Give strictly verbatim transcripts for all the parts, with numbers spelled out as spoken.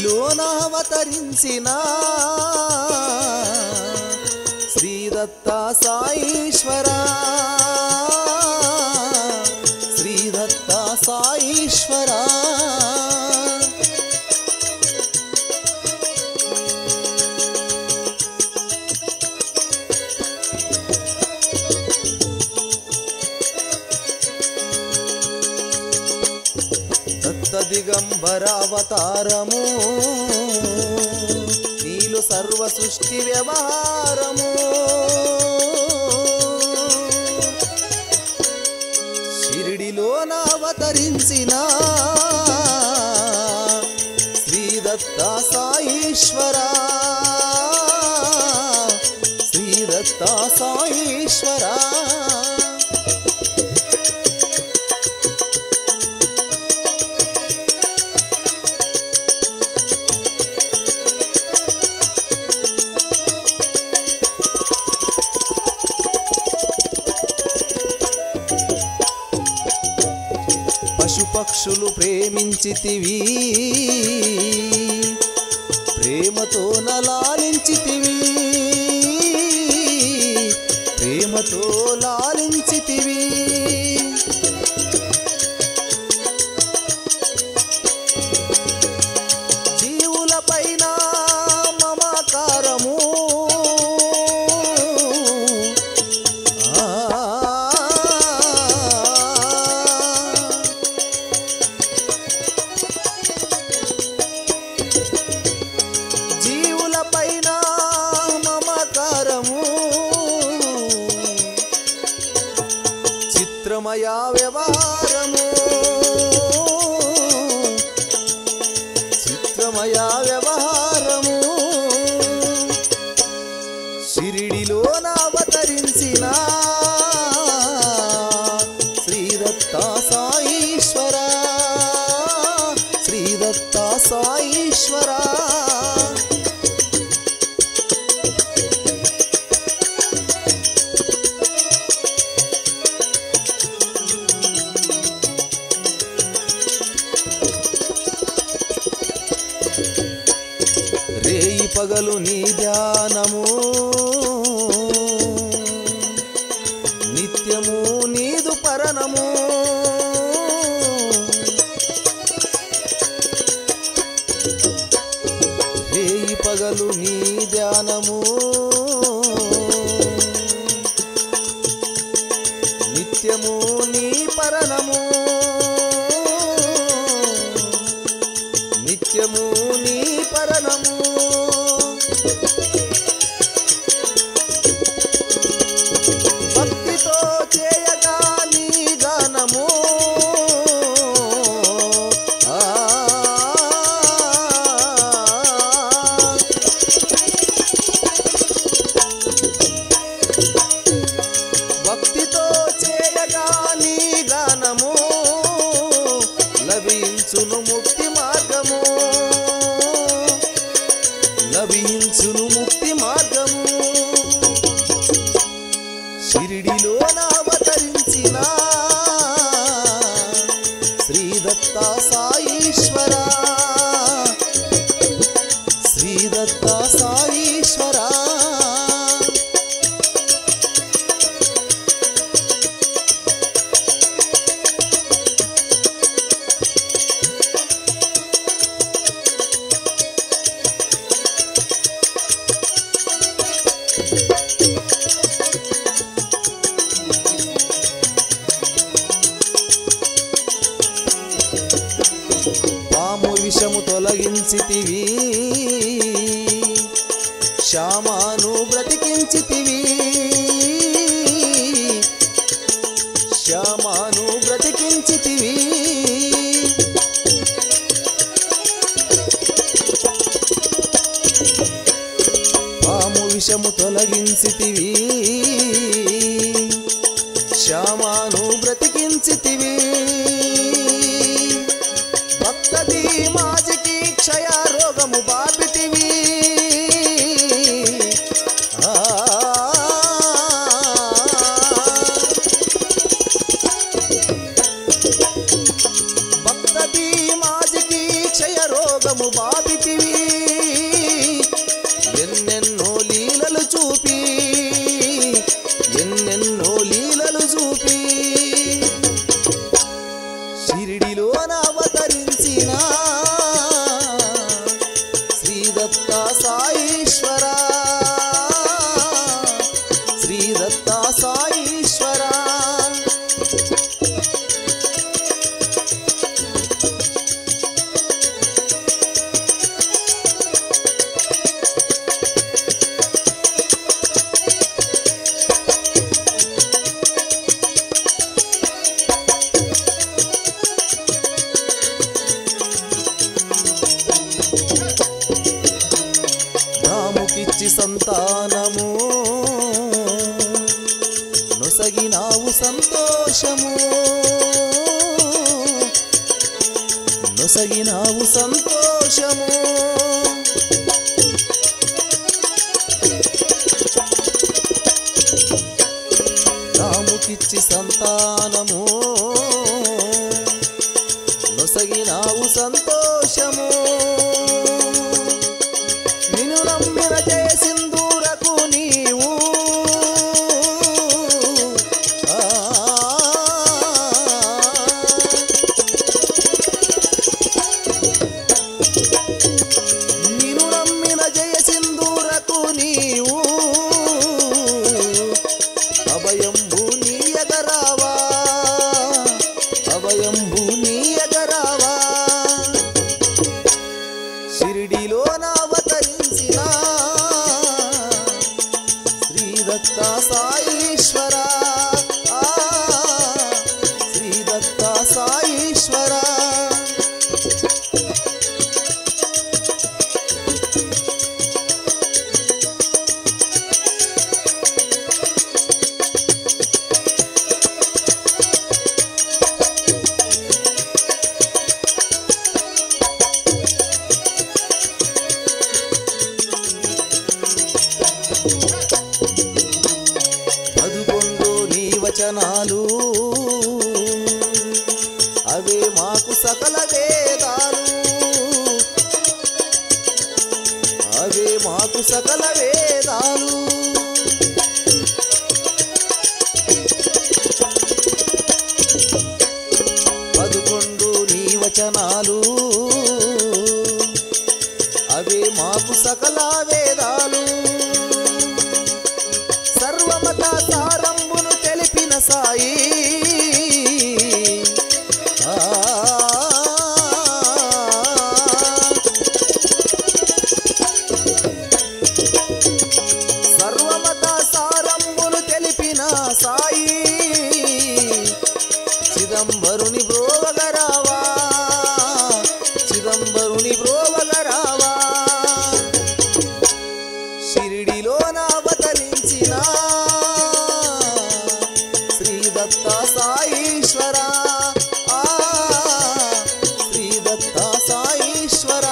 షిరిడిలోన అవతరించిన శ్రీ దత్త సాయీశ్వరా శ్రీ దత్త సాయీశ్వరా దిగంబరావతారము నీలు సర్వ సృష్టి వ్యవహారము షిరిడిలోన అవతరించిన శ్రీ దత్త సాయీశ్వరా శ్రీ దత్త సాయీశ్వరా పశుపక్షులు ప్రేమించితివి ప్రేమతో లాలించితివి ప్రేమతో లాలించితివి జీవులపైన మమకారము చిత్రమయా వ్యవహారము చిత్రమయా వ్యవహారము షిరిడిలోన అవతరించిన శ్రీ దత్త సాయీశ్వరా శ్రీ దత్త సాయీశ్వరా రేయి పగలు నీ ధ్యానము నిత్యము నీదు పరణము రేయి పగలు నీ ధ్యానము నిత్యము నీ పరణము నిత్యము నీ పరణము భక్తితో చేయగా నీ గానము భక్తితో చేయగా నీ గానము లభించును ముక్తి మార్గము లభించును ముక్తి మార్గము షిరిడిలోన అవతరించిన శ్రీ దత్త సాయీశ్వరా శ్రీ దత్త సాయీశ్వరా పాము విషము తొలగించితివి శ్యామాను బ్రతికించితివి శ్యామాను బ్రతికించితివి పాము విషము తొలగించితివి శ్యామాను బ్రతికించితివి భక్తది మాజికి క్షయ రోగము బాపితివి భక్తది మాజికి క్షయ రోగము బాపితివి షిరిడిలోన అవతరించిన శ్రీ దత్త సాయీశ్వర శ్రీ దత్త సాయీశ్వర రాముకిచ్చి సంతానము నొసగినావు సంతోషము నొసగినావు సంతోషము రాముకిచ్చి సంతానము నొసగినావు సంతోషము నిన్ను నమ్మిన జయ సింధూరకు నీవు నిన్ను నమ్మిన జయ సింధూరకు నీవు అభయంబు నీయగరావా అభయంబు నీయగరావా షిరిడిలోన అవతరించిన శ్రీ దత్త సాయీశ్వర శ్రీ దత్త సాయీశ్వర పదుకొండు నీ వచనాలు అవే మాకు సకల వేదాలు అవే మాకు సకల వేదాలు పదుకొండు నీ వచనాలు అవే మాకు సకల వేదాలు సర్వమత సారంబును తెలిపిన సాయి ఆ సర్వమత సారంబును తెలిపిన సాయి చిదంబరుని బ్రోవగరావా చిదంబరుని బ్రోవగరావా షిరిడిలోన అవతరించిన శ్రీ దత్త సాయీశ్వర శ్రీ దత్త సాయీశ్వర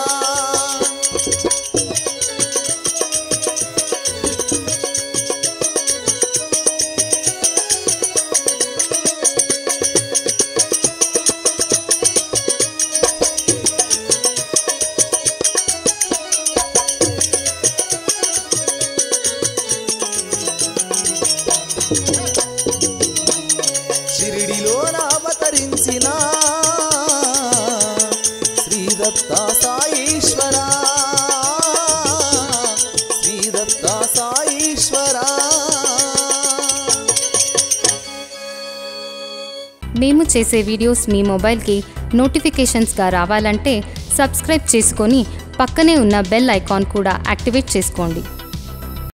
షిరిడిలోన అవతరించిన శ్రీ దత్త సాయీశ్వర శ్రీ దత్త సాయీశ్వర మేము చేసే వీడియోస్ మీ మొబైల్కి నోటిఫికేషన్స్గా రావాలంటే సబ్స్క్రైబ్ చేసుకొని పక్కనే ఉన్న బెల్ ఐకాన్ కూడా యాక్టివేట్ చేసుకోండి.